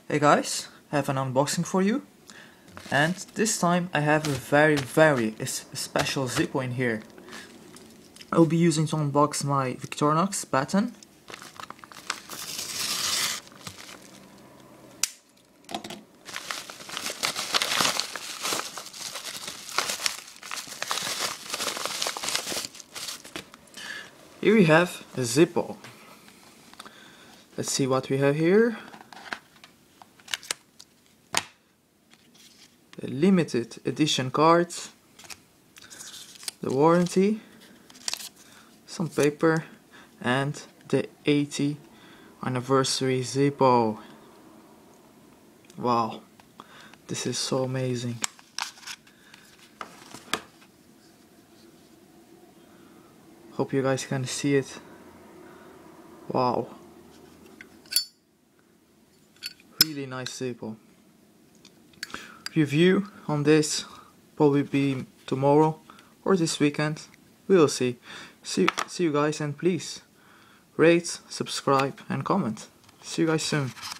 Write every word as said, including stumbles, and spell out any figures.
Hey guys, I have an unboxing for you, and this time I have a very very es- special Zippo in here. I'll be using to unbox my Victorinox baton. Here we have a Zippo. Let's see what we have here. The limited edition cards, the warranty, some paper, and the eightieth anniversary Zippo. Wow, this is so amazing. Hope you guys can see it. Wow, really nice Zippo. Review on this probably be tomorrow or this weekend. We'll see. See, see you guys, and please rate, subscribe and comment. See you guys soon.